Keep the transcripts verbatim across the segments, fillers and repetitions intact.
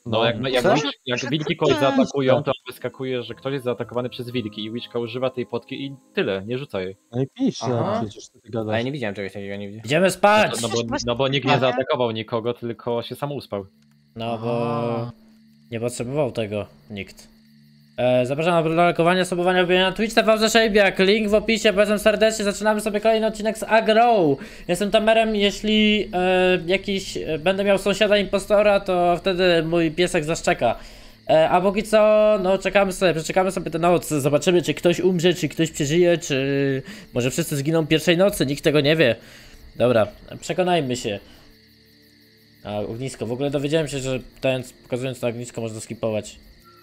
No, jak, jak, Co? wilk, jak wilki kogoś zaatakują, to wyskakuje, że ktoś jest zaatakowany przez wilki i Witchka używa tej potki i tyle, nie rzuca jej. No i pisze, Aha. przecież ty A ja gadasz. nie widziałem czegoś takiego, nie widziałem. Idziemy No, spać! to, no, bo, no bo nikt nie zaatakował nikogo, tylko się sam uspał. No bo nie potrzebował tego nikt. E, zapraszam na lajkowanie, subowanie, robienie na Twitch T V Zaszejbiak, link w opisie, polecam serdecznie, zaczynamy sobie kolejny odcinek z Agro. Jestem Tamerem, jeśli e, jakiś e, będę miał sąsiada impostora, to wtedy mój piesek zaszczeka. E, a póki co, no czekamy sobie, przeczekamy sobie tę noc, zobaczymy czy ktoś umrze, czy ktoś przeżyje, czy może wszyscy zginą pierwszej nocy, nikt tego nie wie. Dobra, przekonajmy się. A, ognisko. W ogóle dowiedziałem się, że ten, pokazując to ognisko można skipować.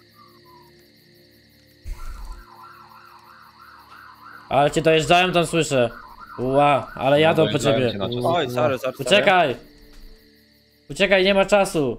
Ale cię dojeżdżają, tam słyszę. Ła, ale jadą po dojeżdżają ciebie. cię na czas. Oj, sorry, sorry. Uciekaj! Uciekaj, nie ma czasu.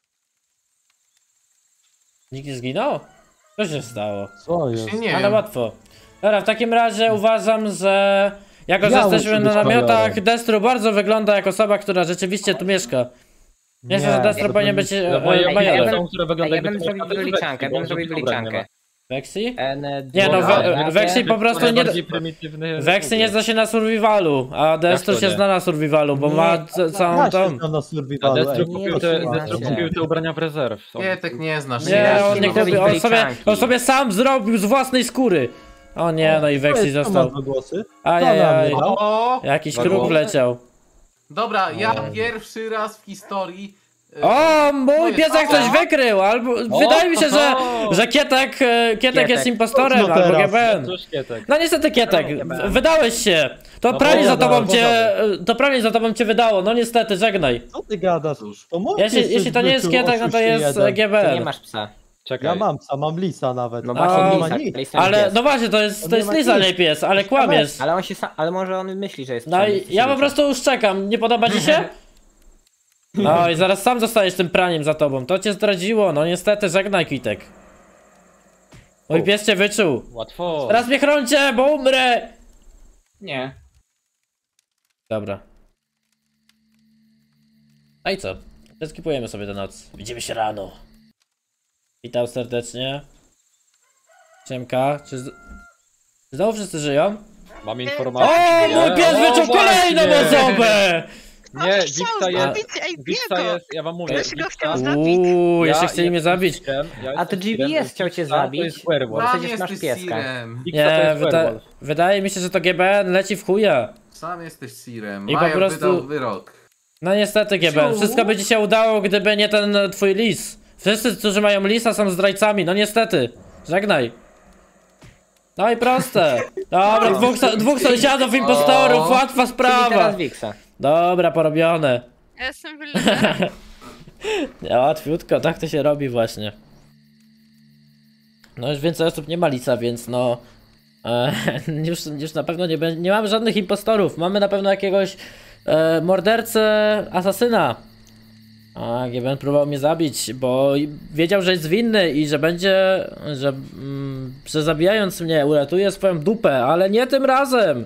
Nikt nie zginął? Co się stało? Co jest? Nie Ale wiem. łatwo. Dobra, w takim razie uważam, że jako że Ja jesteśmy muszę na być namiotach, kolorem. Destru bardzo wygląda jak osoba, która rzeczywiście tu mieszka. Myślę, że Nie, Destru to powinien bym- być e, No bo ja, ja majorem. są, które Ej, wyglądają ja bym jak zrobił ale wyliczankę, Vexi, bym bo zrobił żadnych ubrań wyliczankę. Vexi? N, Nie no, dwa, we, dwa, Vexi po prostu nie... najbardziej prymitywny Vexi nie zna się na survivalu, a Destru to się nie? zna na survivalu, bo Nie, ma c- całą Ja się tą... znam na A survivalu, Destru ej. kupił nie, te, nie Destru znacie. kupił te ubrania w rezerw. Są- Kietek nie znasz. Nie, Ja on, się nie mogę kupił, robić on, sobie, wyliczanki. on sobie sam zrobił z własnej skóry. O nie, no i Vexi Kto ma został. dwa głosy? Ajajaj, Kto na mnie? O! jakiś Dwa kruk głosy. leciał. Dobra, ja pierwszy raz w historii... e, O, mój moje piesek całe- coś wykrył, albo wydaje mi się, że, że Kietek, e, Kietek jest impostorem, No albo teraz. G B N. Cóż, Kietek. No niestety Kietek, No, G B N. w- wydałeś się. To No prawie bo- za tobą bo- cię, to prawie za tobą cię wydało, no niestety, żegnaj. Co ty gadasz? Cóż. To mój pies Jeśli, jeśli to nie jest wyczuł Kietek, no to jest oszuści jeden. G B Ty nie N. masz psa. Czekaj. Ja mam psa, mam lisa nawet. No A, właśnie, nie Lisa, ma nic. Lisa Ale, jest. no właśnie, to jest, to nie jest ma Lisa, nic. nie pies, ale kłamiesz. Ale on się sam, ale może on myśli, że jest No psem, i więc ja się po liczy. prostu już czekam, nie podoba ci się? No i zaraz sam zostajesz tym praniem za tobą, to cię zdradziło, no niestety, żegnaj Kitek. Mój pies cię wyczuł. Łatwo. Teraz mnie chroncie, bo umrę! Nie. Dobra. No i co? Zeskipujemy sobie tę noc. Widzimy się rano. Witam serdecznie. Siemka, czy, z... czy znowu wszyscy żyją? Mam O, informację. mój pies O, wyczuł kolejną właśnie. osobę! Nie, Wiksa jest, zabić Wiksa Ejbiego. jest, ja wam mówię, Ktoś go Wiksa- chciał zabić. Uuu, jeszcze Ja chcieli mnie jestem zabić. Sirem, ja A jestem to G B Sirem, S chciał cię Wiksa To zabić? jest werewolf. Sam przecież masz jesteś pieska. Sirem. Wiksa to Nie, jest wyda werewolf. wydaje mi się, że to G B N leci w chuja. Sam jesteś Sirem. I po Major prostu- wydał wyrok. No niestety G B N, Ciu. wszystko by ci się udało, gdyby nie ten e, twój lis. Wszyscy, którzy mają lisa, są zdrajcami, no niestety. Żegnaj. No i proste. Dobra, dwóch, so dwóch sąsiadów impostorów, O. łatwa Czyli sprawa. teraz Wiksa. Dobra, porobione. Ja jestem villagerem. Ja, łatwiutko, tak to się robi właśnie. No już więcej osób nie ma lisa, więc no... E, już, już na pewno nie, będzie- nie mamy żadnych impostorów. Mamy na pewno jakiegoś e, mordercę, asasyna. A G B N próbował mnie zabić, bo i- wiedział, że jest winny i że będzie, że, mm, że zabijając mnie uratuje swoją dupę, ale nie tym razem.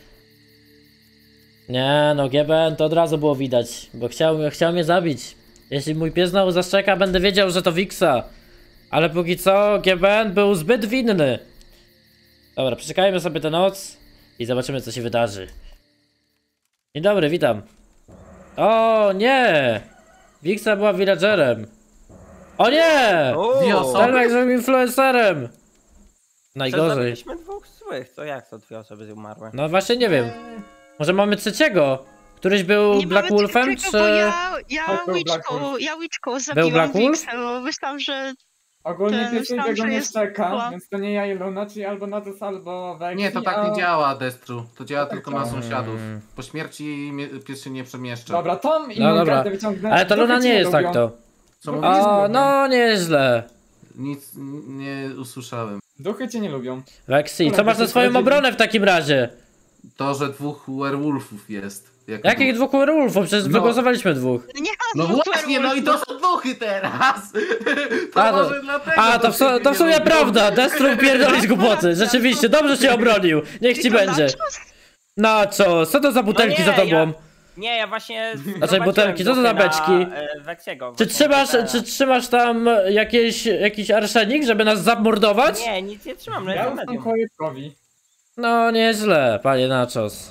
Nie no, G B N to od razu było widać, bo chciał, chciał mnie zabić. Jeśli mój pies znowu zaszczeka, będę wiedział, że to Wiksa. Ale póki co G B N był zbyt winny. Dobra, przeczekajmy sobie tę noc i zobaczymy, co się wydarzy. Dzień dobry, witam. O nie! Wiksa była villagerem. O nie! Dwie osoby. Telmek był influencerem. Najgorzej. Zabiliśmy dwóch złych, to jak to dwie osoby umarły? No właśnie nie wiem. Może mamy trzeciego? Któryś był Nie Black mamy Wolfem, tego, czy... bo ja, ja Tak, był Black Witchką, Wolf. ja Witchką zabiłam Black Wolf? Wixę, bo myślałam, że Ogólnie Ten, pies myślałam, go że nie jest szczeka, była. więc to nie ja i Luna, czyli albo Natus, albo Vexi, Nie, to tak a... nie działa, Destru. To działa tak tylko na działa. sąsiadów. Po śmierci mie- pies się nie przemieszcza. Dobra, Tom i No mój dobra. kartę wyciągnę. Ale to Duchy Luna cię nie jest lubią. tak to. Co Duchy mówisz? cię O, lubią. no nieźle. Nic nie usłyszałem. Duchy cię nie lubią. Vexi, co masz na swoją obronę w takim razie? To, że dwóch werewolfów jest. Jak Jakich dwóch werewolfów? Przecież No. wygłosowaliśmy dwóch. nie No mam dwóch właśnie, no i to są duchy teraz! To A, to- może dlatego A, to w, so, to w sumie prawda, Destru pierdolić głupoty. Rzeczywiście, dobrze cię obronił. Niech ci I to będzie. na czas? Na co? Co to za butelki nie, za tobą? Nie, ja właśnie... Znaczy, butelki, co to za beczki? Weksiego. Czy trzymasz, czy trzymasz tam jakieś, jakiś arszenik, żeby nas zamordować? Nie, nic nie trzymam, no Ja jestem ufam medium. Kojeckowi. No, nieźle, panie Nachos.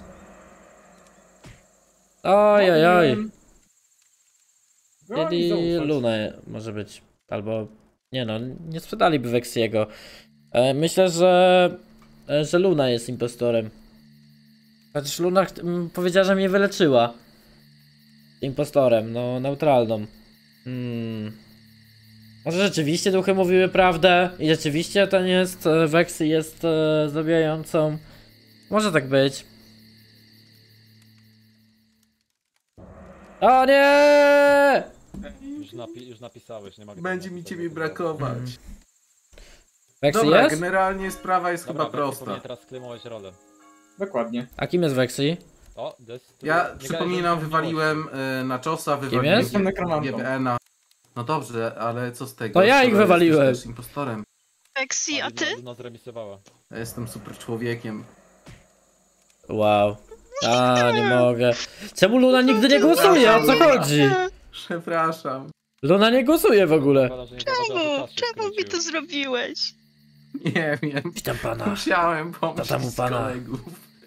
Oj, oj, oj. Było mi Czyli zaufać. Luna może być. Albo... Nie no, nie sprzedaliby Vexiego. E, myślę, że... e, że Luna jest impostorem. Chociaż Luna ch- m, powiedziała, że mnie wyleczyła. Impostorem, no neutralną. Hmm. Może rzeczywiście duchy mówiły prawdę i rzeczywiście ten jest... e, Vexi jest e, zabijającą. Może tak być. O nie! Już, napi już napisałeś, nie mogę. Będzie mi ciebie brakować. Vexi Dobra, jest? generalnie sprawa jest Dobra, chyba prosta. powinien teraz sklemować rolę. Dokładnie. A kim jest Vexi? O, des... Ja nie gadaj, przypominam, że wywaliłem y, na czosa, wywaliłem jest? Jestem nekromantą. G B N-a. No dobrze, ale co z tego? To ja ich skoro wywaliłem. jesteś też impostorem. Vexi, a ty? Luna zremisowała. Ja jestem super człowiekiem. Wow. A, nie mogę. Czemu Luna nigdy nie głosuje? O co chodzi? Przepraszam. Luna nie głosuje w ogóle. Zakładam, że nie zauważyła, że Czemu? czas się Czemu mi to skrócił. zrobiłeś? Nie wiem. Witam pana. Musiałem pomóc To tam u z pana. kolegów.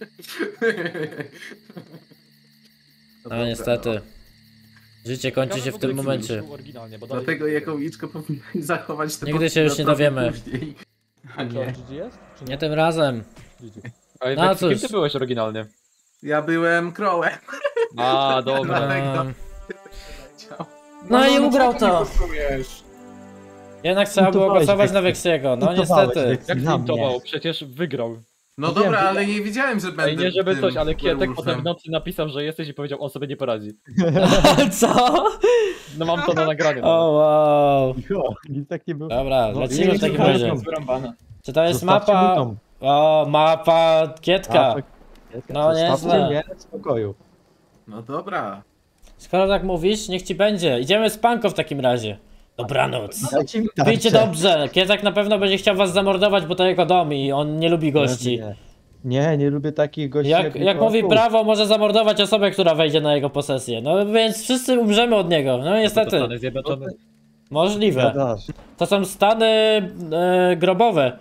No dobra, niestety. Życie kończy Ciekawe się w w ogóle, tym kim momencie. był oryginalnie, bo dalej- Dlatego jaką liczkę powinien zachować te Nigdy podki się już na nie trochę dowiemy. później. A Co, nie. G G jest? Czy Nie tym razem. Ej, No Vexi, kim cóż. ty byłeś oryginalnie? Ja byłem Crowem. A, dobra. Dlatego. Um, no i ugrał czemu to. nie głosujesz? Jednak trzeba było Intowałeś głosować na Vexi. Vexiego. No Intowałeś niestety. Vexi Jak na mnie. zintował? Przecież wygrał. No Wiem, dobra, wiem. ale nie wiedziałem, że będę Ej, nie żeby tym coś, ale Kietek werewolfem. potem w nocy napisał, że jesteś i powiedział, on sobie nie poradzi. Co? No mam to na nagraniu. O wow. Jo, nic tak nie było. Dobra, No, lecimy w nie takim wiedziałem, razie. że Jest wyrąbane. Czy to jest Zostawcie mapa... mój dom. O, mapa Kietka. A, tak. No, Zostawcie nieźle. mnie w spokoju. No dobra. Skoro tak mówisz, niech ci będzie. Idziemy z Panko w takim razie. Dobranoc. Dajcie mi Pijcie tarczę. dobrze. Kietek na pewno będzie chciał was zamordować, bo to jego dom i on nie lubi gości. Nie, nie, nie lubię takich gości. Jak, jak mówi Polaków. prawo, może zamordować osobę, która wejdzie na jego posesję. No więc wszyscy umrzemy od niego. No niestety. Stany Zjednoczone. Możliwe. Gadasz. To są stany e, grobowe.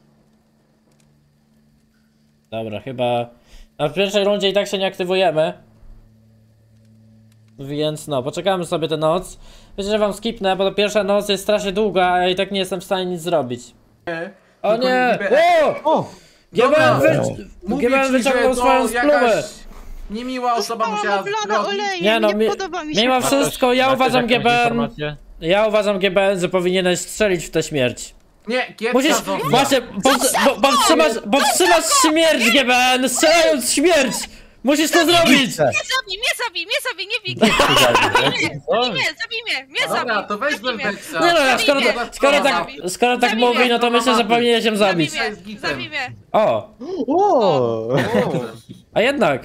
Dobra, chyba... A w pierwszej rundzie i tak się nie aktywujemy. Więc no, poczekamy sobie tę noc. Myślę, że wam skipnę, bo to pierwsza noc jest strasznie długa, a ja i tak nie jestem w stanie nic zrobić. O Tylko nie! G B N. O! O! G B N, Dobra. wy... Mówię G B N ci, wyciągnął że swoją to spluwę. jakaś niemiła osoba Zostałam musiała oblana zrobić. olejem, Nie nie, no, mi- podoba mi się Mimo to. wszystko, ja Macie uważam jakąś G B N... informację? Ja uważam G B N, że powinieneś strzelić w tę śmierć. Nie, Kietka Musisz, Zofia. właśnie, powstrzymasz, powstrzymasz, powstrzymasz śmierć G B N, strzelając śmierć! Musisz to zrobić! Mnie zabij, mnie zabij, mnie zabij, nie bij mnie! Zabij mnie, zabij mnie, mnie Dobra, zabij! to weź zabij mnie. Belbeksa. Nie no, ja skoro, Zabij mnie. skoro tak, Zabij. skoro tak Zabij mówi, mnie. no to myślę, że powinien się zabić. Zabij jest mnie, gitem. zabij mnie! O, O! a jednak.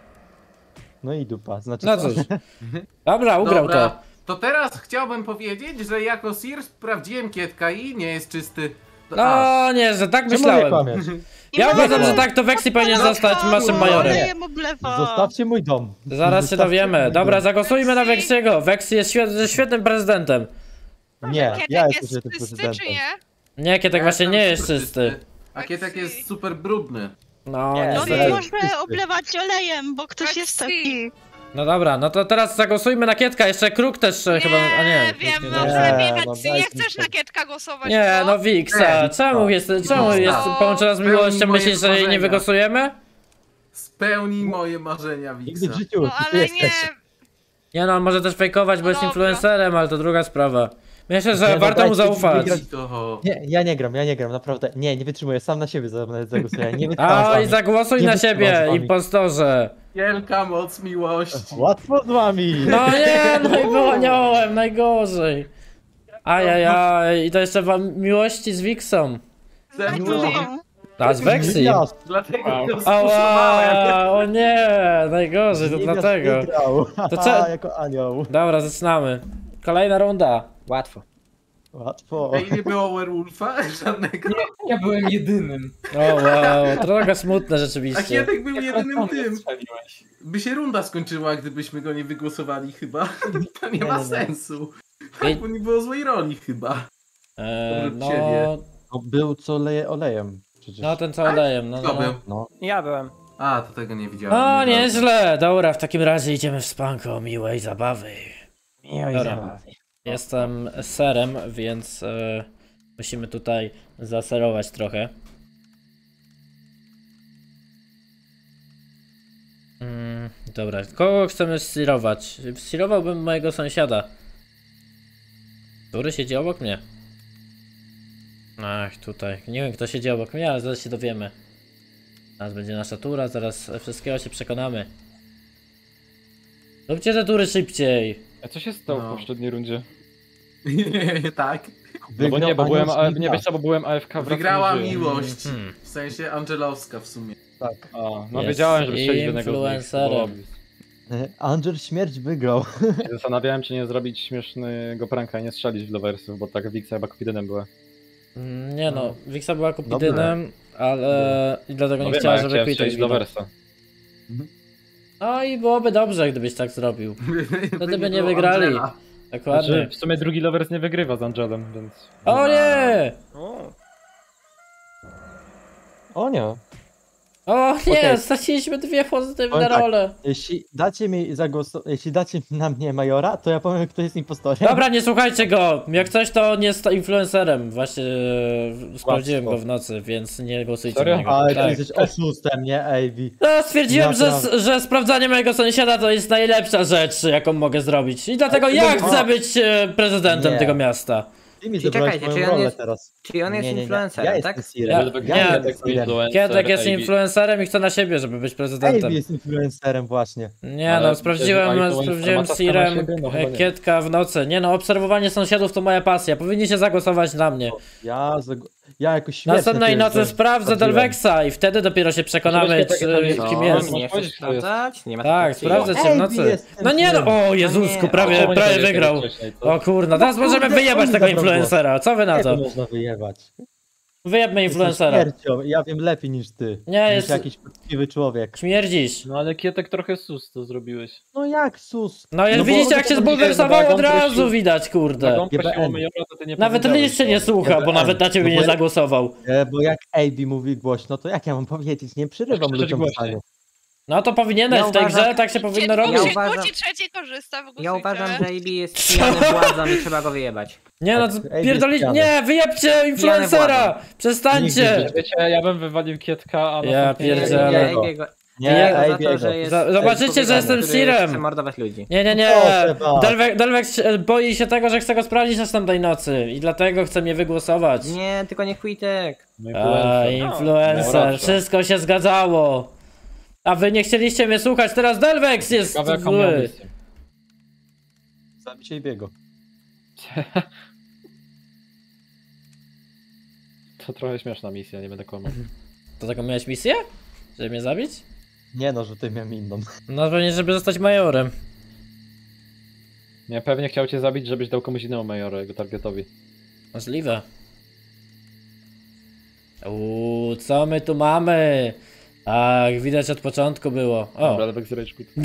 No i dupa, znaczy No co? cóż. Dobra, ugrał Dobra, to. to teraz chciałbym powiedzieć, że jako Sir sprawdziłem Kietka i nie jest czysty. No nie, że tak Czemu nie myślałem. kłamiesz? Ja uważam, że tak to Vexi powinien zostać naszym majorem. Olejem oblewa. Zostawcie mój dom. Zaraz się Zostawcie dowiemy. mój Dobra, dom. zagłosujmy na Vexiego. Vexi jest świet, świetnym prezydentem. Nie, Kietek ja jest jestem tym czysty, prezydentem. czy nie? Nie, Kietek Ja właśnie jestem nie jest super czysty. A Kietek jest super brudny. No, No niestety. nie może oblewać olejem, bo ktoś jest taki. No dobra, no to teraz zagłosujmy na Kietka. Jeszcze Kruk też e, chyba, a nie. wiem, nie, no nie. lepiej no Weksy, nie dajcie chcesz mi na Kietka głosować, Nie, no Wiksa, Nie, czemu jest, czemu no. jest połączona z miłością? Spełnij Myślisz, że moje jej nie marzenia. wygłosujemy? Spełnij moje marzenia, Nigdy Wiksa. w życiu, No ty tu ale jesteś. nie, Nie no, on może też fejkować, bo No jest dobra. influencerem, ale to druga sprawa. Myślę, że Nie, no warto mu dajcie mi zaufać. wygrać. To... Nie, ja nie gram, ja nie gram, naprawdę. Nie, nie wytrzymuję, sam na siebie za- nawet zagłosuję. Nie A wytrzymam z i wami. zagłosuj Nie na wytrzymam siebie, z wami. impostorze. Wielka moc miłości. Łatwo z wami! No nie, no i wyłaniałem, najgorzej. Ajajaj, i to jeszcze wam miłości z Wiksą. Ze mną. No. A z Weksy? Niewiast, Dlatego Wow. to spuszowałem. Ała, o nie, najgorzej, to niewiast dlatego. wygrał. To co- jako anioł. Dobra, zaczynamy. Kolejna runda. Łatwo. Łatwo. Ej, nie było werewolfa żadnego. Ja byłem jedynym. O wow, trochę smutne A rzeczywiście. Kietek był jedynym Jak tym. strzeliłeś. By się runda skończyła, gdybyśmy go nie wygłosowali chyba. To nie Nie, ma nie, nie. sensu. Ej. Bo nie było złej roli chyba. Eee, Oprócz no, ciebie. No, był co leje olejem. Przecież. no ten co olejem, no, Kto no. był? No. Ja byłem. A, to tego nie widziałem. O, Nie nieźle, dobra, w takim razie idziemy w spanko miłej zabawy. Miłej Dobra. zabawy. Jestem serem, więc e, musimy tutaj zaserować trochę. Mm, dobra, kogo chcemy ssirować? Ssirowałbym mojego sąsiada, który siedzi obok mnie. Ach, tutaj. Nie wiem, kto siedzi obok mnie, ale zaraz się dowiemy. Zaraz będzie nasza tura, zaraz wszystkiego się przekonamy. Róbcie te tury szybciej. A co się stało No. w poprzedniej rundzie? tak. No bo nie, bo byłem, a, Anioł nie wiesz co, bo byłem A F K. wracam Wygrała i żyję. miłość. Mhm. W sensie Angelowska w sumie. Tak. A, no Jest wiedziałem, żeby strzelić jednego z nich. influencerem. E, Angel śmierć wygrał. bo się Zastanawiałem, czy nie zrobić śmiesznego pranka i nie strzelić w Loversów, bo tak Wixa chyba kupidynem była. Mm, Nie no, Wixa była kupidynem, ale i dlatego nie No wiem, chciała, a ja żeby chciałem Quitek strzelić w zginął. Loversa. No i byłoby dobrze, gdybyś tak zrobił. Wtedy by nie wygrali. Angela. Dokładnie. Znaczy, w sumie drugi Lovers nie wygrywa z Angelem, więc... O nie! O, O nie. O nie, Okej. straciliśmy dwie pozytywne Powiem tak. role. Jeśli dacie mi zagłosować, jeśli dacie na mnie Majora, to ja powiem, kto jest impostorem. Dobra, nie słuchajcie go. Jak coś, to on jest influencerem. Właśnie e, sprawdziłem go w nocy, więc nie głosujcie Serio? na niego. Ale ty Tak. jesteś oszustem, nie, Ej bi. No, stwierdziłem, że, Naprawdę. że sprawdzanie mojego sąsiada to jest najlepsza rzecz, jaką mogę zrobić. I dlatego Ale ja ty- chcę być e, prezydentem Nie. tego miasta. Ty mi Czyli zabrałeś czekajcie, moją czy on rolę jest- teraz. Czyli on jest Nie, nie, nie. influencerem, Ja tak? jestem Ja- Sirem. nie, Ja tak jestem Sirem. Kietek jest A B. influencerem i chce na siebie, żeby być Ej prezydentem. bi jest influencerem właśnie. Nie Ale no, sprawdziłem, przecież sprawdziłem informacja z Sirem sama siebie? No chyba e, nie. Kietka w nocy. Nie no, obserwowanie sąsiadów to moja pasja. Powinniście zagłosować na mnie. Ja, zag... ja jakoś śmiesznie Następnej tu nocy jestem. sprawdzę Sprawdziłem. Delvexa i wtedy dopiero się przekonamy, Zobaczcie, czy, takie tam jest- kim no, jest. nie Powiedzieć, chcesz kto jest. sprawdzać? Nie ma Tak, takiej sprawdzę opcji. cię w Ej, nocy. jestem No nie no, Sirem. o Jezusku, nie, prawie, Czemu nie prawie powiedziałeś wygrał. wcześniej, co? O kurna, teraz możemy kurde, wyjebać on tego zabrał głos. influencera. Co wy na Jak to? to można wyjebać? Wyjebmy Jestem influencera. śmiercią, ja wiem lepiej niż ty. Nie, niż jest- jakiś poczciwy człowiek. Śmierdzisz. No ale Kietek trochę sus to zrobiłeś. No jak sus? No jak No bo- widzicie, jak się no bo zbulwersował dzisiaj od Dragon razu prosił- widać, kurde. Dragon G B N. prosił o Majora, to ty nie Nawet powiedziałeś, Lis cię nie to- słucha, bo G B N. nawet na ciebie No nie bo ja- zagłosował. E, bo jak Ej bi mówi głośno, to jak ja mam powiedzieć? Nie przerywam Krzyczeć ludziom głośniej. zdania. No to powinieneś Ja w tej uważam- grze, tak się powinno Dwóch robić. się uważam- kłóci, trzeci korzysta, Ja wygłosujcie. uważam, że A B jest pijany władzą i trzeba go wyjebać. Nie no, Tak, to ej, pierdolić, jest nie, wyjebcie influencera! Nigdy Przestańcie! Wiecie, ja bym wywalił Kietka, a Ja następnie- pierdzielę. Ja Ale- A B go- Nie, ja Ej go za to, biego. że jest Za- zobaczycie, człowiekiem, że jestem który Sirem. chce mordować ludzi. Nie, nie, nie. Proszę was. Delve- Delvex e, boi się tego, że chce go sprawdzić następnej nocy i dlatego chce mnie wygłosować. Nie, tylko nie Quitek. No A, influencer. Miał influencer, rację. wszystko się zgadzało. A wy nie chcieliście mnie słuchać, teraz Delvex jest Ciekawe, jaką miał zły. misję. Zabicie biego. To trochę śmieszna misja, nie będę kłamał. To taką miałeś misję? Żeby mnie zabić? Nie no, że ty miałem inną. No pewnie, żeby zostać majorem. Nie, pewnie chciał cię zabić, żebyś dał komuś innemu Majora, jego targetowi. Możliwe. Uuu, co my tu mamy? Tak, widać od początku było. O, Dobra, Delvex Rage Quit.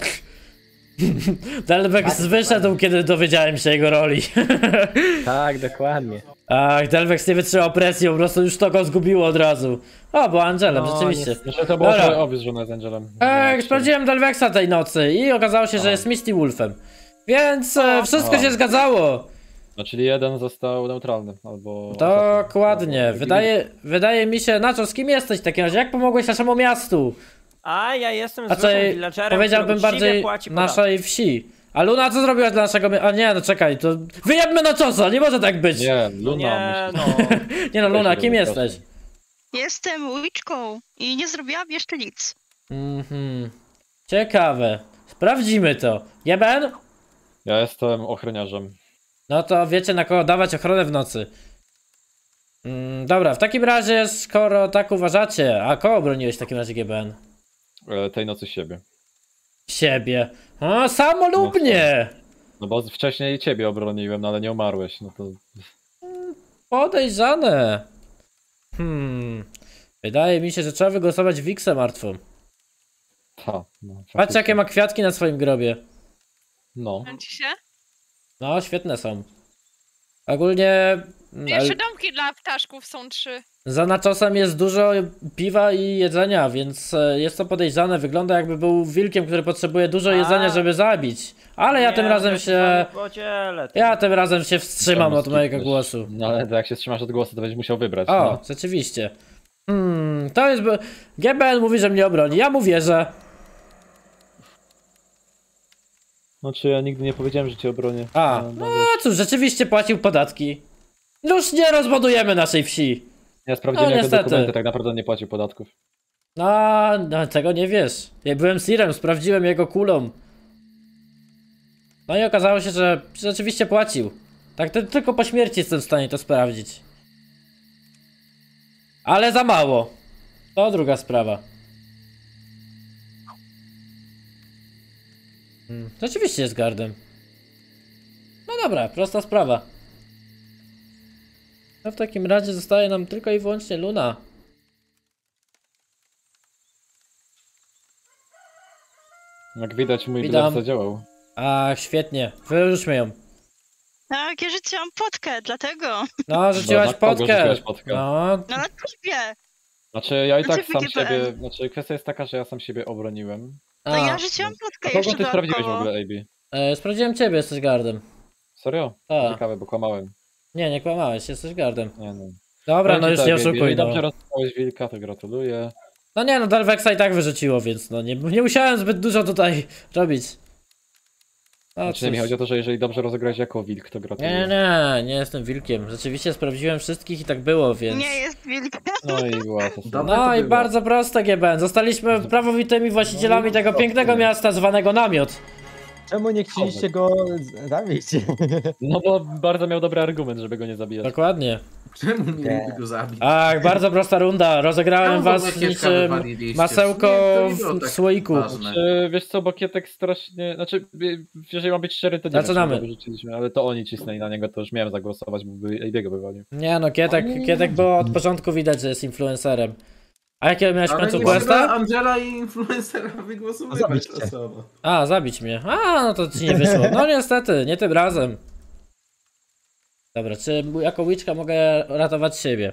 Delvex wyszedł, kiedy dowiedziałem się jego roli. Tak, dokładnie. Ach, Delvex nie wytrzymał presji, po prostu już to go zgubiło od razu. O, bo Angelem, No, rzeczywiście. Znaczy to było Dobra. trochę obvious, że ona jest Angelem. Ej, No, sprawdziłem Delvexa tej nocy i okazało się, że A. jest Misty Wolfem. Więc e, wszystko A. się zgadzało. No, czyli jeden został neutralny, albo... Dokładnie. Albo- Wydaje, wydaje mi się, Nacho, z kim jesteś w takim razie? Jak pomogłeś naszemu miastu? A ja jestem A zwykłym co, villagerem, powiedziałbym który uczciwie bardziej płaci podatki. naszej wsi. A Luna, co zrobiłaś dla naszego miasta? A nie, no czekaj, to wyjebmy na czosa, nie może tak być. Nie, Nie, No Luna nie, musi... no. no Luna, Weź kim się jesteś? proszę. Jestem witchką i nie zrobiłam jeszcze nic. Mhm. Ciekawe. Sprawdzimy to. Jeben? Ja jestem ochroniarzem. No to wiecie, na kogo dawać ochronę w nocy. Mm, dobra, w takim razie, skoro tak uważacie, a kogo broniłeś w takim razie, G B N? E, tej nocy siebie. Siebie. O, samolubnie! No bo wcześniej ciebie obroniłem, no ale nie umarłeś, no to... Podejrzane. Hmm. Wydaje mi się, że trzeba wygłosować Wiksę martwą. Ha, no, Patrz jakie ma kwiatki na swoim grobie. No. Kręci się? No, świetne są. Ogólnie... mm, Jeszcze ale domki dla ptaszków są trzy. za naczosem jest dużo piwa i jedzenia, więc e, jest to podejrzane. Wygląda jakby był wilkiem, który potrzebuje dużo A. jedzenia, żeby zabić. Ale ja Nie, tym razem tak się... w podziele. Ja tym razem się wstrzymam Czemu od mojego skipnąć? głosu. No ale to jak się trzymasz od głosu, to będziesz musiał wybrać. O, No. rzeczywiście. Hmm, to jest... G B N mówi, że mnie obroni. Ja mu wierzę. Znaczy ja nigdy nie powiedziałem, że cię obronię. A, No, no no, wiesz. cóż, rzeczywiście płacił podatki. Już nie rozbudujemy naszej wsi. Ja sprawdziłem no, jako niestety. dokumenty, tak naprawdę nie płacił podatków. No, no, tego nie wiesz. Ja byłem Sirem, sprawdziłem jego kulą. No i okazało się, że rzeczywiście płacił. Tak, to, tylko po śmierci jestem w stanie to sprawdzić. Ale za mało. To druga sprawa. Hmm, rzeczywiście jest gardem. No dobra, prosta sprawa. No w takim razie zostaje nam tylko i wyłącznie Luna. Jak widać, mój Witam. bilet zadziałał. Ach, świetnie. Wyrzućmy ją. Tak, ja rzuciłam potkę, dlatego. No, rzuciłaś na kogo potkę. rzuciłaś potkę? No, No na ciebie. Znaczy ja i Na tak ciebie sam G P N. siebie, znaczy kwestia jest taka, że ja sam siebie obroniłem. To a, ja rzuciłam A potkę kogo jeszcze ty sprawdziłeś w dodatkowo. ogóle, A B? e, sprawdziłem ciebie, jesteś gardem. Serio? Tak. Ciekawe, bo kłamałem. Nie, nie kłamałeś, jesteś gardem. Nie no. Dobra, no Powiem już ci nie tak, A B, oszukuj, jeżeli no. dobrze rozpoznałeś wilka, to gratuluję. No nie, no Delvexa i tak wyrzuciło, więc no nie, nie musiałem zbyt dużo tutaj robić. No, Znaczy mi cóż. chodzi o to, że jeżeli dobrze rozegrałeś jako wilk, to Nie, gratuluję. nie, nie, nie jestem wilkiem. Rzeczywiście sprawdziłem wszystkich i tak było, więc... Nie jest wilkiem. No i była to Dobra. No to i było. bardzo proste, G B N. Zostaliśmy prawowitymi właścicielami tego pięknego miasta zwanego Namiot. Czemu nie chcieliście go z- zabić? No bo bardzo miał dobry argument, żeby go nie zabijać. Dokładnie. Czemu mieliby go zabić? Ach, bardzo prosta runda. Rozegrałem Czemu was w ogóle Kietka niczym wywaliliście? masełko Nie, to nie było w tak słoiku. ważne. Czy, wiesz co, bo Kietek strasznie, znaczy, jeżeli mam być szczery, to nie Zaczynamy. wiem, czy go wyrzuciliśmy, ale to oni cisnęli na niego, to już miałem zagłosować, bo by A B'ego wywalił. Nie no, Kietek, Kietek było od początku widać, że jest influencerem. A jakiego miałeś w Ale końcu nie questa? trzeba Angela i influencera wygłosowywać Zabić cię. losowo. A, zabić mnie. A, no to ci nie wyszło. No niestety, nie tym razem. Dobra, czy jako witchka mogę ratować siebie?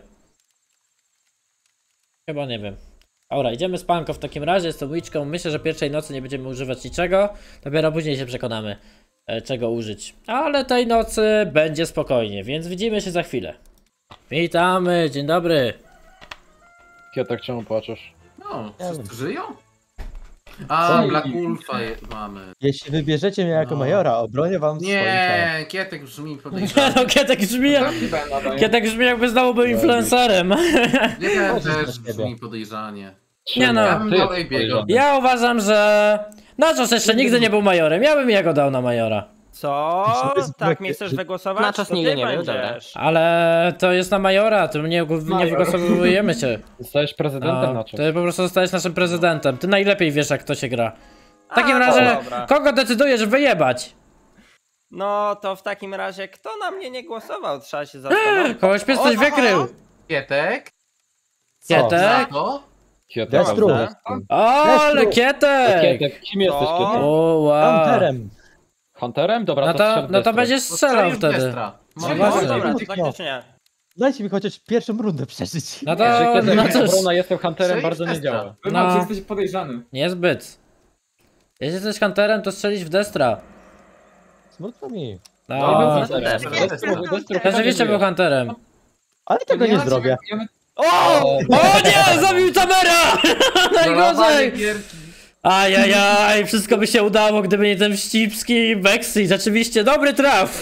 Chyba nie wiem. Dobra, idziemy z panką w takim razie, z tą witchką. Myślę, że pierwszej nocy nie będziemy używać niczego. Dopiero później się przekonamy, e, czego użyć. Ale tej nocy będzie spokojnie, więc widzimy się za chwilę. Witamy, dzień dobry. Kietek, czemu płaczesz? No, Ja wszyscy wiem. żyją? A, Co? Black Wolfa je, mamy. Jeśli wybierzecie mnie jako No. majora, obronię wam swoim ciałem. Nie, Kietek brzmi Nie podejrzany. no, Kietek brzmi jak... Kietek brzmi jakby znowu był influencerem. Nie, Możesz też na siebie. brzmi podejrzanie. Nie no. Ja bym Ty dał jesteś A B'ego. podejrzany. Ja uważam, że... Naczos jeszcze nigdy nie był majorem, ja bym jego dał na majora. Co? Żeby- Tak mnie chcesz wygłosować? Na czas To ty nigdy nie był, będziesz. Ale to jest na majora, to nie, nie wygłosowujemy cię. Zostajesz prezydentem A, na czas. ty po prostu zostajesz naszym prezydentem, ty najlepiej wiesz jak to się gra. W takim A, razie, no dobra. kogo decydujesz wyjebać? No to w takim razie, kto na mnie nie głosował? Trzeba się zastanowić. Kogoś pies coś O, wykrył. Kietek? Co? Za Kietek? to? Kietek, Destru. dobra. O, ale Destru. Kietek! Kietek, kim jesteś, Co? Kietek? O, wow. Hunterem. Hunterem? Dobra, No to to, strzel w no to Destru. będziesz strzelał Strzelił wtedy. Destra. No No No właśnie. dobra, to No. faktycznie. Dajcie mi chociaż pierwszą rundę przeżyć. No Czy to, Kietek, no no cóż, obrona, jestem Hunterem, Strzelił bardzo nie Destra. działa. Wybacz, No. jesteś podejrzany. niezbyt. Jeśli jesteś hunterem, to strzelić w Destra. Smutno mi. No, No, był Destra. Destra. Destru, Destru, rzeczywiście był hunterem. Ale tego nie Ja- zrobię. ja- O! O nie, zabił Tamera! Najgorzej! Gierki. Ajajaj, wszystko by się udało, gdyby nie ten wścibski Bexy. Rzeczywiście, dobry traf!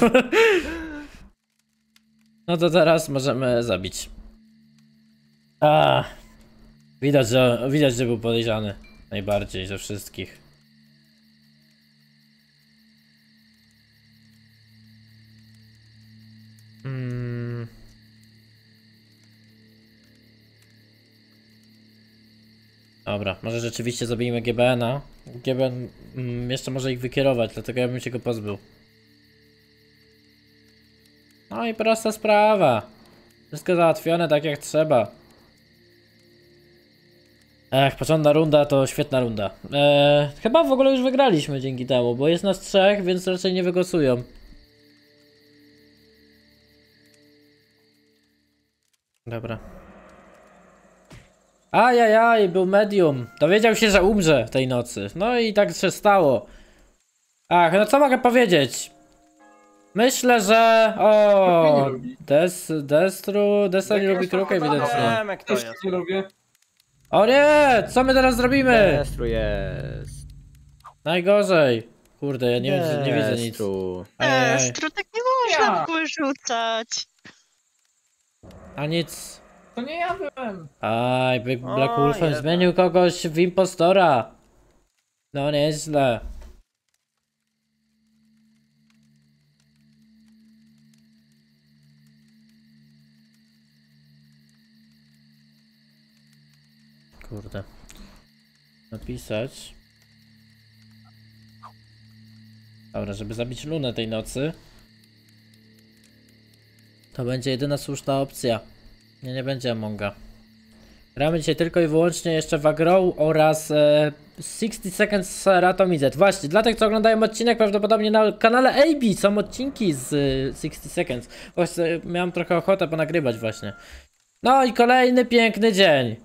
No to teraz możemy zabić. A, widać, że, widać, że był podejrzany. Najbardziej ze wszystkich. Hmm. Dobra, może rzeczywiście zabijmy G B N-a. G B N mm, jeszcze może ich wykierować, dlatego ja bym się go pozbył. No i prosta sprawa. Wszystko załatwione tak jak trzeba. Ech, porządna runda to świetna runda. Eee, chyba w ogóle już wygraliśmy dzięki temu, bo jest nas trzech, więc raczej nie wygłosują. Dobra. Ajajaj, był medium. Dowiedział się, że umrze tej nocy. No i tak się stało. Ach, no co mogę powiedzieć? Myślę, że... O, Des, Destru... Destru nie lubi krukę ewidentnie. Wiemy kto Też jest. nie lubię. O nie! Co my teraz zrobimy? Destru jest. Najgorzej. Kurde, ja nie, widzę, nie widzę nic. Destru. Ajajaj. Stru, tak nie można Ja. było rzucać. A nic. To nie ja byłem. Aj, Big O, Black Wolfem jednak. zmienił kogoś w impostora. No nieźle. Kurde. Napisać. Dobra, żeby zabić Lunę tej nocy, to będzie jedyna słuszna opcja. Nie, nie będzie Amonga. Gramy dzisiaj tylko i wyłącznie jeszcze w Agro oraz e, sixty Seconds Ratomizet. Właśnie, dla tych co oglądają odcinek, prawdopodobnie na kanale A B są odcinki z e, sixty Seconds. Właśnie miałem trochę ochotę ponagrywać właśnie. No i kolejny piękny dzień.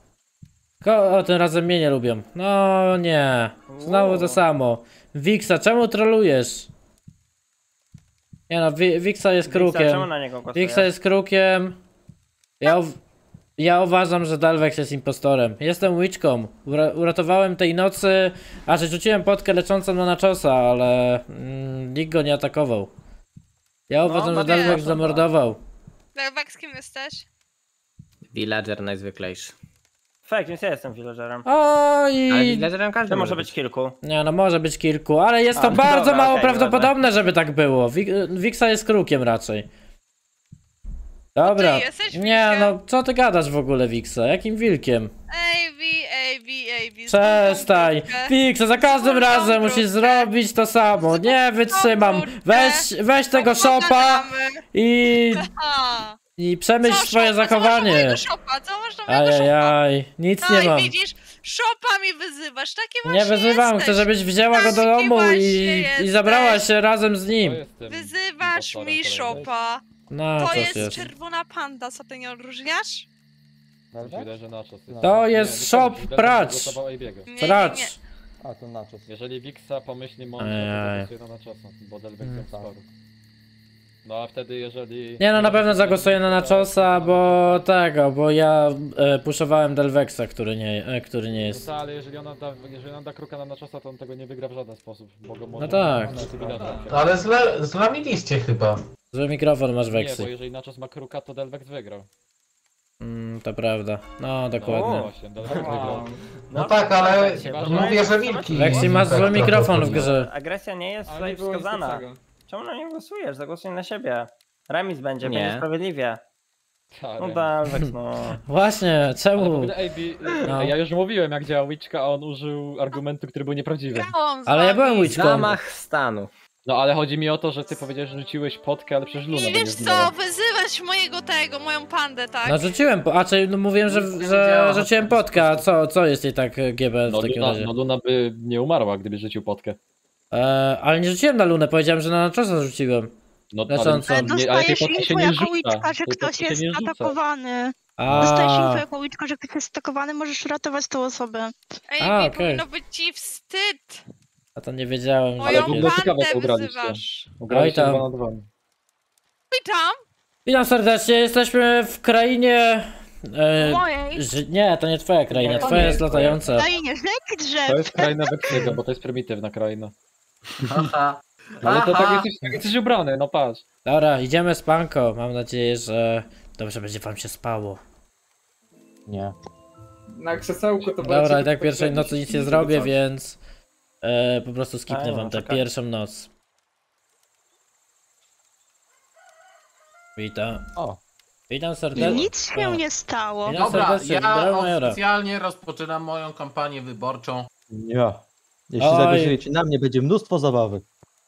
Ko o, tym razem mnie nie lubią. No nie. Znowu to samo. Wiksa, czemu trolujesz? Nie no, Wi Wiksa jest Wiksa, krukiem. czemu na niego głosujesz? Wiksa jest krukiem. Ja, uw ja uważam, że Delvex jest impostorem. Jestem witchką. Ura uratowałem tej nocy, a że rzuciłem potkę leczącą na Nachos'a, ale mm, nikt go nie atakował. Ja uważam, bo że Delvex wiesz, zamordował. Delvex, kim jesteś? Villager najzwyklejszy. Fake, więc ja jestem villagerem. Oj! Ale villagerem każdy To może być kilku. Nie no, może być kilku, ale jest to A, bardzo dobra, mało okej, prawdopodobne, żeby tak było. Wik Wiksa jest krukiem raczej. Dobra. ty jesteś Nie wilkiem? no, co ty gadasz w ogóle, Wiksa? Jakim wilkiem? A B, A B, A B. Przestań! Wiksa, za każdym Złotą razem musisz brudkę. zrobić to samo. Nie wytrzymam. brudkę. Weź, weź tego szopa i, A, i przemyśl co, swoje szopa? Co masz do zachowanie. mojego szopa? Co masz do mojego szopa? Ajajaj, nic No nie i mam. widzisz, szopa mi wyzywasz, takie Nie właśnie wyzywam, jesteś. chcę żebyś wzięła go do Taki domu właśnie i, i jesteś. zabrała się razem z nim. To jestem Wyzywasz impostorem mi kolejnym. szopa. No, To coś jest, jest. czerwona panda, co ty nie odróżniasz? Mi się wydaje, że Nachos jest. To Nie, jest nie shop sądzisz, Delvex pracz. zagłosował Ejbiego. Nie, nie, Tracz. nie. A, to Nachos. Jeżeli Wiksa pomyśli mądrze, Ajaj. to zagłosuje na Nachosa, bo Delvex Mm. jest sporu. No a wtedy jeżeli... Nie no, na pewno zagłosuję na Nachosa, bo tego, bo ja e, puszowałem Delvexa, który nie, e, który nie No jest. tak, ale jeżeli ona da, jeżeli ona da kruka na Nachosa, to on tego nie wygra w żaden sposób, bo go może... No tak. Ale zla, zlamiliście chyba. Zły mikrofon masz, Nie, bo Weksy. jeżeli Nachos ma kruka, to Delvex wygrał. Mm, to prawda. No, No dokładnie. właśnie, Delvex wygrał. No tak, ale Chyba, że- mówię, że wilki. Weksy, masz tak zły trochę mikrofon w powinno. grze. Agresja nie jest Ale tutaj nie było nic wskazana. lepszego. Czemu na nie głosujesz? Zagłosuj na siebie. Remis będzie, Nie. będzie sprawiedliwie. Tak, No wiem. Delvex, no. Właśnie, Ale w czemu? ogóle A B, No. ja już mówiłem jak działa Witchka, a on użył argumentu, który był nieprawdziwy. Grałam z Ale ja wami. byłem witchką. Zamach stanu. No ale chodzi mi o to, że ty powiedziałeś, że rzuciłeś potkę, ale przecież Luna I będzie wiesz zginęła. co, wyzywać mojego tego, moją pandę, tak? No rzuciłem, po- a czy no, mówiłem, że, Nic nie że działa. rzuciłem potkę, a co, co jest jej tak e, G B w No takim Luna, razie? no Luna by nie umarła, gdyby rzucił potkę. E, ale nie rzuciłem na Lunę, powiedziałem, że na Nachosa rzuciłem. No Leczącą. ale, Ale nie, ale tej dostajesz potki się info nie jako rzuca. łyczka, że Tej ktoś potki się jest nie rzuca. atakowany. Dostajesz info A, jako łyczka, że ktoś jest atakowany, możesz uratować tą osobę. Ej, A, mi okej. powinno być ci wstyd. a to nie wiedziałem. że- Moją było ciekawe, pandę co ugraliście. wyzywasz. Ugraliście Oj tam. dwa na dwa. Witam. Witam serdecznie, jesteśmy w krainie... E, Mojej. ży- nie, to nie twoja kraina, Nie, to twoja nie jest jest twoja. latająca. Krainie rzek i drzew. To jest kraina Weksiego, bo to jest prymitywna kraina. Aha. No ale to Aha. tak jesteś, tak jesteś ubrany, no patrz. Dobra, idziemy z Panko, mam nadzieję, że dobrze będzie wam się spało. Nie. Na krzesełku to Dobra, bardziej i tak pierwszej nocy nic nie zrobię, więc e, po prostu skipnę A, wam tę czekaj. pierwszą noc. Witam. O. Witam serdecznie. Nic się O. nie stało. Witam Dobra, serdecznie, ja Brawo, Majora. oficjalnie rozpoczynam moją kampanię wyborczą. Nie. Jeśli Oj. zagłosujecie na mnie, będzie mnóstwo zabawy.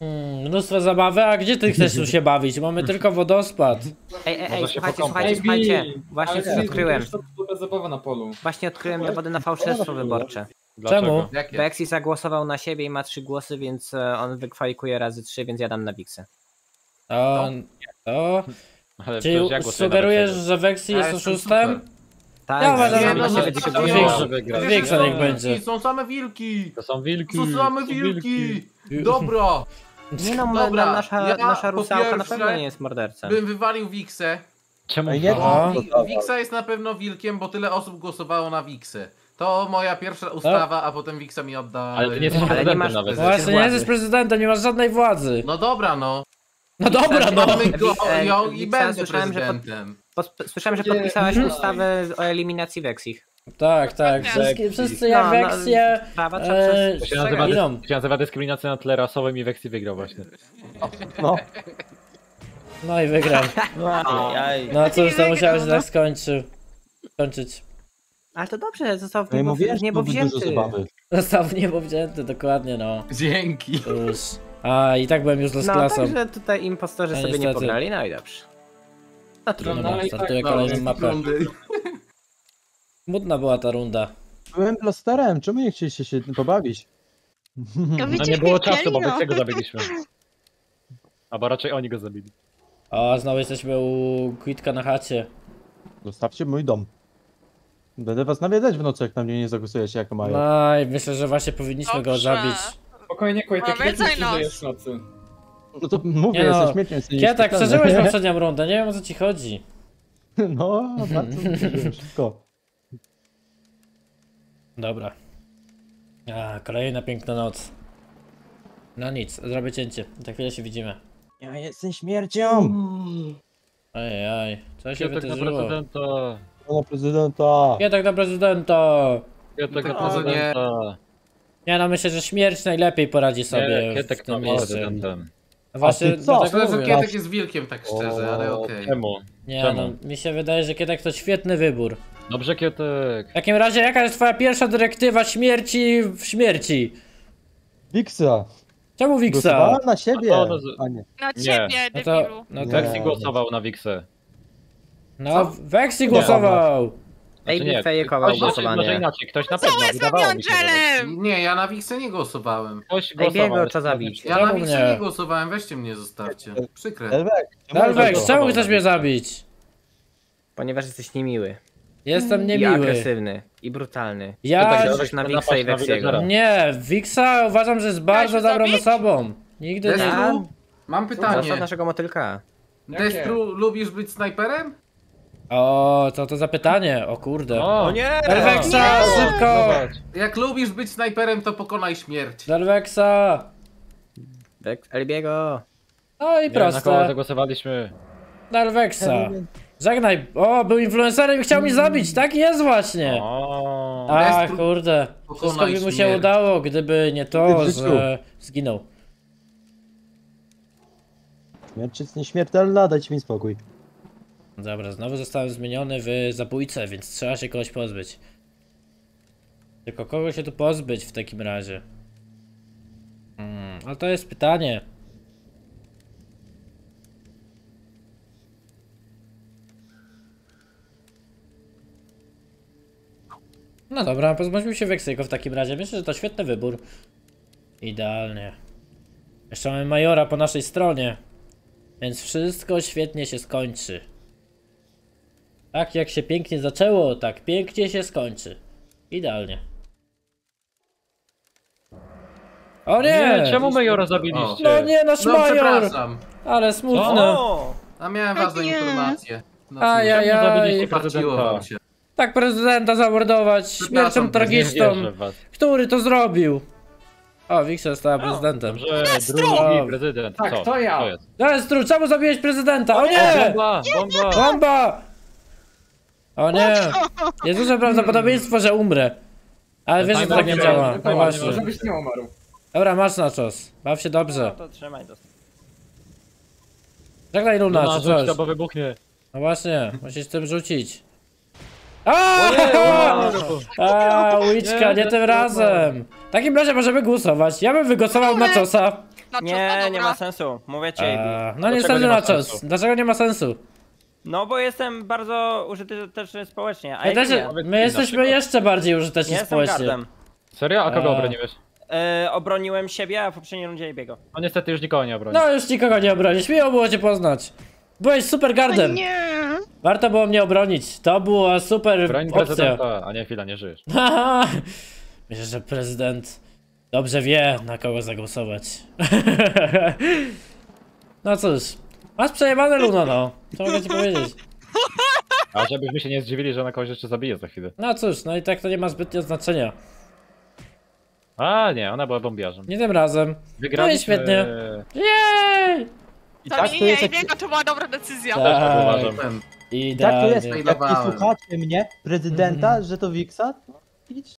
Hmm, mnóstwo zabawy, a gdzie ty chcesz tu się bawić? Mamy tylko wodospad. Ej, ej, ej, Może się słuchajcie, pokąpać. słuchajcie, słuchajcie. Ej, Właśnie ale coś Sir, odkryłem. to była zabawa na polu. Właśnie odkryłem dowody na fałszerstwo wyborcze. Czemu? Jakie? Vexi zagłosował na siebie i ma trzy głosy, więc e, on wykwalifikuje razy trzy, więc ja dam na Wixę. O, to... Ale Czyli przecież ja głosuję na sugerujesz, Wexego. że Vexi Ja jest jestem oszustem? super. Tak, Ja uważam, sam że na to siebie jest- tylko to jest- głosował. Może wygrać. Wixa niech będzie. Są same wilki! To są wilki. To są same wilki! Dobra! Nie no, Dobra, na, nasza, ja nasza po rusałka na pierwsze pewno nie jest mordercą. Bym wywalił Wixę. Czemu? Ej, nie, Aha. to- Wi- Wixa jest na pewno wilkiem, bo tyle osób głosowało na Wixę. To moja pierwsza ustawa, a potem Wixa mi odda. Ale ty nie jesteś Ale nie prezydentem masz- nawet. No Właśnie, nie władzy. jesteś prezydentem, nie masz żadnej władzy. No dobra, no. No dobra, no. Mamy go Wi- ją e, i Wixa będę słyszałem, że pod- prezydentem. Pos- Słyszałem, że podpisałaś ustawę o eliminacji Vexich. Tak, tak. Dokładnie. Wszyscy, wszyscy jak No, no, Vexie... Prawa trzeba e, To się nazywa, Idą. to się nazywa dyskryminacja na tle rasowym i Vexi wygrał właśnie. No. No i wygrał. No cóż, to Wygrał, musiałeś no. tak skończyć. Skończyć. Ale to dobrze, został w No i niebo, mówiłem, w że niebo to dużo wzięty. zabawy. Został w niebo wzięty, dokładnie, no. Dzięki. Już. A, i tak byłem już z No, klasą. także tutaj impostorzy No, sobie nie niestety. pograli, no i dobrze. No trudno. Dobra, ale i tak, startuję no, kolejną jest mapę. rundy. Smutna była ta runda. Byłem blasterem, czemu nie chcieliście się pobawić? To No nie było czasu, bo Vexiego zabiliśmy. Albo raczej oni go zabili. O, znowu jesteśmy u Quitka na chacie. Zostawcie mój dom. Będę was nawiedzać w nocy, jak na mnie nie zagłosujecie jako mają. No i myślę, że właśnie powinniśmy go Dobrze. zabić. Spokojnie, Kojtek, jak Nawiedzaj nie nas. przeżyjesz w nocy. No to mówię, Nie no, jestem śmiercią. jestem Kietak, nieśmiertelny. przeżyłeś poprzednią rundę, nie wiem o co ci chodzi. No, bardzo przeżyłem szybko. Dobra. A, kolejna piękna noc. No nic, zrobię cięcie. Za chwilę się widzimy. Ja jestem śmiercią! Ej, ej, co się Kietek na wydarzyło? prezydenta. Pana prezydenta! Kietak na prezydenta! Kietek na Tak, może nie. prezydenta. Nie no, myślę, że śmierć najlepiej poradzi sobie Nie, w Kietek tym na miejscu. prezydentem. No właśnie, A ty co? dlatego Myślę, że mówię. Kietek jest wilkiem, tak szczerze, ale okej. Czemu? Nie Czemu? no, mi się wydaje, że Kietek to świetny wybór. Dobrze, Kietek. W takim razie, jaka jest twoja pierwsza dyrektywa śmierci w śmierci? Wiksa! Czemu Wiksa? Głosowałem na siebie! A to- A nie. Na Nie. ciebie, No to, debilu. no to, Nie. Vexi głosował na Wixę. no Vexi głosował! Ej, Znaczy nie, fejkował ktoś inaczej, może głosowanie. inaczej, ktoś na pewno, Co jest z wydawało mi się, że Angelem? Nie, ja na Wixę nie głosowałem. ktoś Ej, głosował. biego trzeba zabić. Ja Czemu na Wixę nie? nie głosowałem, weźcie mnie, zostawcie. Przykre. Delwek! Dalwex, czemu chcesz mnie zabić? Ponieważ jesteś niemiły. Jestem I niemiły. agresywny. I brutalny. Ja... tak, Patrzysz na Wixa i Vexiego. Nie, Wixa uważam, że jest bardzo się dobrą zabić? osobą. Nigdy nie... Destru, mam Zostaw pytanie. naszego motylka. Destru, lubisz być snajperem? O, co to za pytanie? O kurde. O, nie! Dalwexa, szybko! Jak lubisz być snajperem, to pokonaj śmierć. Dalwexa! Elibiego. No i Nie, na kogo proste. zagłosowaliśmy? Dalwexa. Żegnaj. O, był influencerem i chciał mi zabić. Tak jest właśnie. O, A, Destru- kurde. Wszystko pokonaj by mu się śmierć. udało, gdyby nie to, Ty w życiu. że zginął. Śmierć jest nieśmiertelna, dajcie mi spokój. Dobra, znowu zostałem zmieniony w zabójcę, więc trzeba się kogoś pozbyć. Tylko kogo się tu pozbyć w takim razie? Hmm, ale to jest pytanie. No dobra, pozbądźmy się Vexiego w takim razie. Myślę, że to świetny wybór. Idealnie. Jeszcze mamy Majora po naszej stronie. Więc wszystko świetnie się skończy. Tak jak się pięknie zaczęło, tak pięknie się skończy. Idealnie. O nie! nie, czemu Majora zabiliście? No nie, nasz No Major! przepraszam. Ale smutne. A miałem ważne Nie. informacje. No cóż, Ajajaj. Zabiliście Farciło prezydenta. wam się. Tak prezydenta zamordować śmiercią Przepraszam, Nie tragiczną. wierzę w was. Który to zrobił? O, Wiksa została prezydentem. Dobrze, Destru! drugi prezydent. Tak, Co? to ja. Co jest? Destru, czemu zabiłeś prezydenta? O O, nie! bomba, bomba! Bomba! O nie! Jest duże prawdopodobieństwo, że umrę. Ale wiesz, że to tak nie Dobrze, działa. No właśnie. Żebyś nie umarł. Dobra, masz na czas. Baw się dobrze. To trzymaj to. Żegnaj Luna, No, czy coś. bo wybuchnie. No właśnie, musisz tym rzucić. Aaaa! A, Łyczka, nie tym razem. W takim razie możemy głosować. Ja bym wygłosował na czosa. Na Nie, czosna, nie dobra. ma sensu. Mówię ci, A B. A, no Dlaczego niestety nie ma na czos. sensu? Dlaczego nie ma sensu? No bo jestem bardzo użyteczny społecznie, a My, ja też, nie. Powiedz my mi jesteśmy dlaczego. jeszcze bardziej użyteczni Jestem społecznie. gardem. Serio? A kogo A. obroniłeś? E, obroniłem siebie, a w poprzedniej rundzie Ebiego. No niestety już nikogo nie obroni. No już nikogo nie obronisz, miło było cię poznać. Byłeś super gardem. Nie. Warto było mnie obronić. To była super Broń opcja. prezydenta, a nie chwila, nie żyjesz. Haha. Myślę, że prezydent dobrze wie, na kogo zagłosować. No cóż, masz przejebane, Luna, no. Co mogę ci powiedzieć? A żebyśmy się nie zdziwili, że ona kogoś jeszcze zabije za chwilę. No cóż, no i tak to nie ma zbytnio znaczenia. A nie, ona była bombiarzem. Nie tym razem. Wygraliśmy. No i świetnie. Jej! I tak to Zabiję jest, jak, Ebiego, to była dobra decyzja. Tak. Tak uważam. Ten, tak to jest, Idealnie. jak nie słuchacie mnie, prezydenta, że to Wiksa,